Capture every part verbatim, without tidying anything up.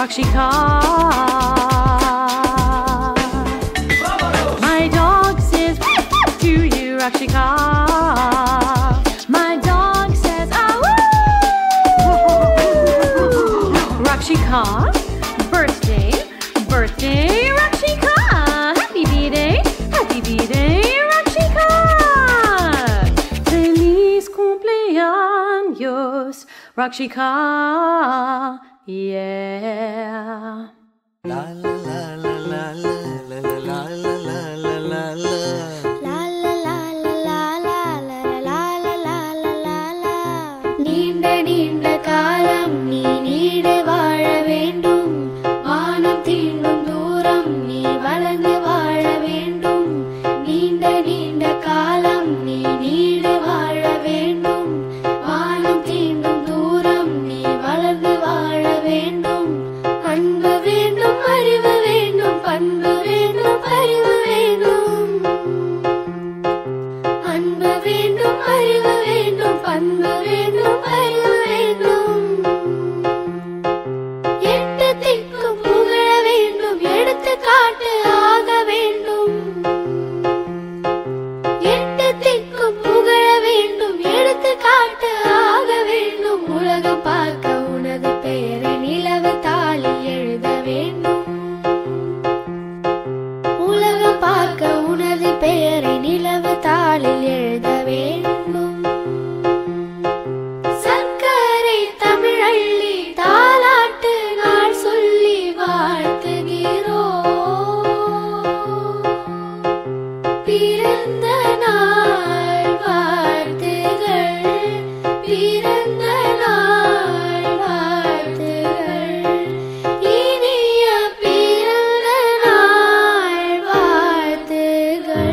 Rakshika. My dog says to you, Rakshika. My dog says ah woo. Rakshika, birthday, birthday, Rakshika. Happy birthday, happy birthday, Rakshika. Feliz cumpleaños, Rakshika. Yeah. La la la la la la la la la la la la. நீண்ட நீண்ட காலம் நீ need வாழ வேண்டும் வானம் தீண்டும் தூரம் நீ வளர்ந்து வாழ வேண்டும் நீண்ட நீண்ட காலம் நீ நீடு வாழ வேண்டும் வானம் தீண்டும் தூரம் நீ வளர்ந்து வாழ வேண்டும் அன்பு வேண்டும் அறிவு வேண்டும் பண்பு வேண்டும் அறிவு வேண்டும் அன்பு வேண்டும் அறிவு வேண்டும் பண்பு வேண்டும் அறிவு வேண்டும் எட்டு திக்கும் புகழ வேண்டும் எடுத்து காட்டு ஆக வேண்டும் எட்டு திக்கும் புகழ வேண்டும் எடுத்து காட்டு ஆக வேண்டும் உலகம் பார்க்க உனது பெயரை நிலவு தாளில் எழுத வேண்டும் உலகம் பார்க்க உனது பெயரை நிலவு தாளில் எழுத வேண்டும் சர்க்கரை தமிழள்ளி தாலாட்டு நாள் சொல்லி வாழ்த்துகிறோம் பிறந்த நாள் வாழ்த்துகள் பிறந்த நாள் வாழ்த்துகள் இனிய பிறந்த நாள் வாழ்த்துகள்.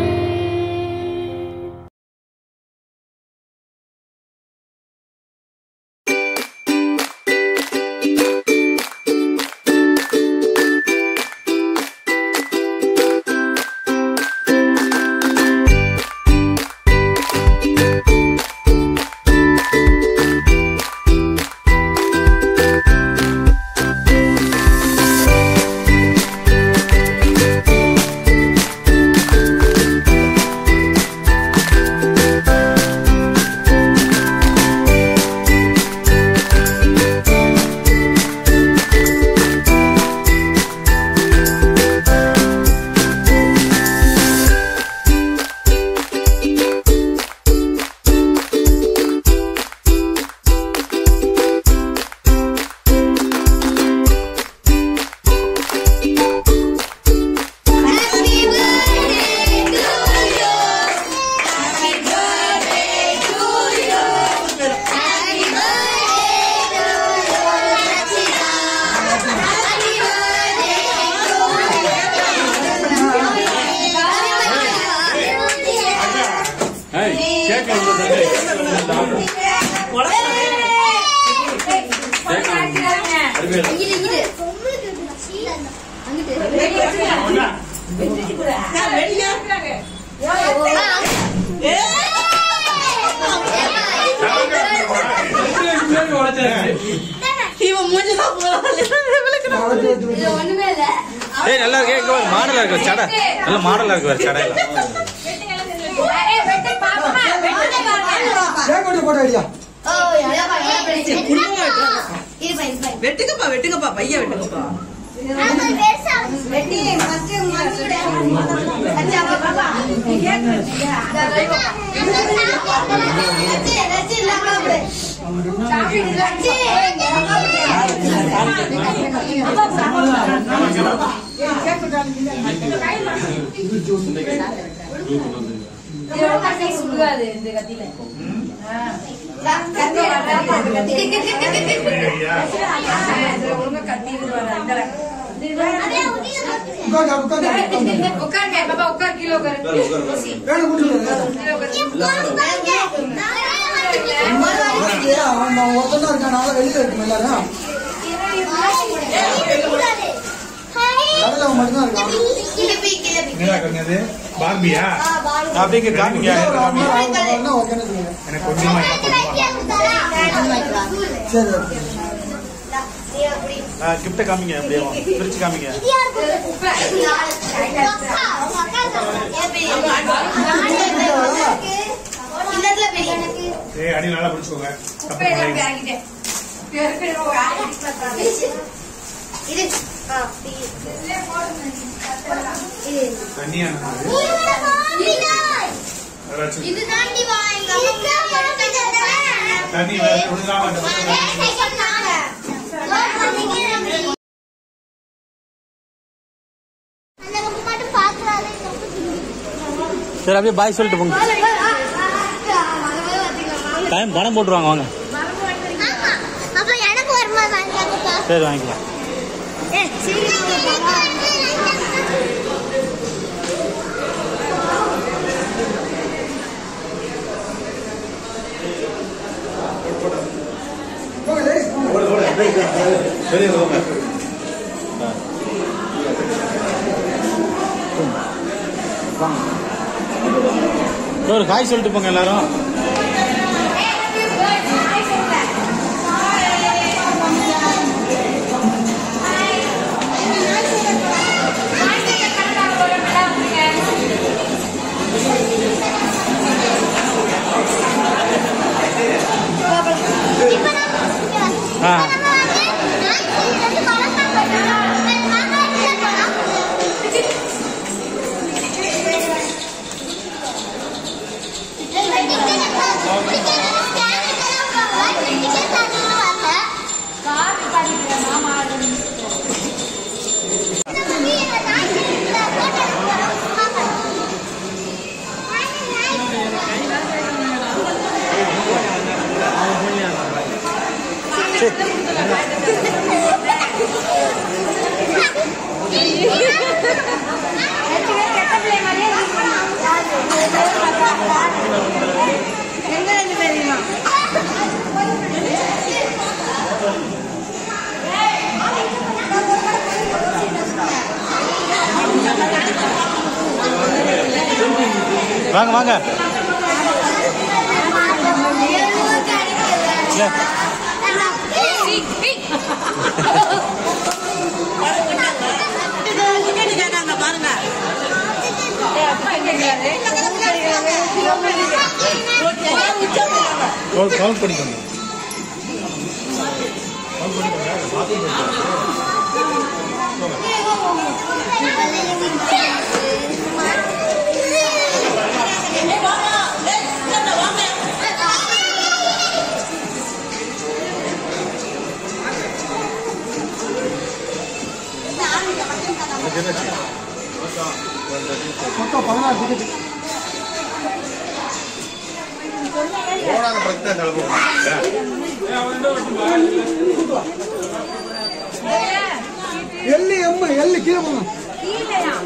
ஏய் நல்லா இருக்கு மாடலா இருக்கு சடை நல்ல மாடலா இருக்கு வேற சடை இல்ல ஏய் வெட்டு பாப்பா வெட்டு பாப்பா கேக்கோடி போட ஐடியா ஓ யா வெட்டுங்கப்பா வெட்டுங்கப்பா பைய வெட்டுங்கப்பா வெட்டி ஃபர்ஸ்ட் மறுபடியும் அச்சா பாப்பா கேக் வெட்டியா ரச்சி ரச்சி லகாபே சாப்பி ரச்சி கேக் இது ஜூஸ் இது கட்டி சுடுகாது இந்த கத்தில கத்தி கத்தி ஒழுங்கா கத்தி வர இந்த अरे उकार उकार उकार के बाबा उकार किलो कर வேணு குடிச்சு அவன் ஒருத்தனா இருக்கானால வெளியில இருக்கு எல்லாரும் கடல மட்டும் தான் இருக்கான் என்ன கங்கது பார்பியா அப்படிங்க காமிங்க என்ன ஓகேன்னு சொல்லுங்க எனக்கு கொஞ்சமா சரி நீ அப்படி கிஃப்ட் காமிங்க அப்படியே பிரிச்சு காமிங்க. ஏய் அடி நல்லா பிடிச்சுக்கோங்க. இது தண்ணியா இது தாண்டி வாங்க தண்ணி வேற விழுகாம சரி அப்படியே பாய் சொல்லிட்டு போங்க. டைம் பணம் போட்டுருவாங்க வாங்க. சரி வாங்கிக்கலாம். ஒரு காய் சொல்லிட்டு போங்க எல்லாரும். ஆ வாங்க வாங்க. பாருங்க கவுண்ட் பண்ணிக்கோங்க. மொத்தம் பதினாறு டிக்கெட். எல்லு எம்மு எல்லு கீழே போங்க.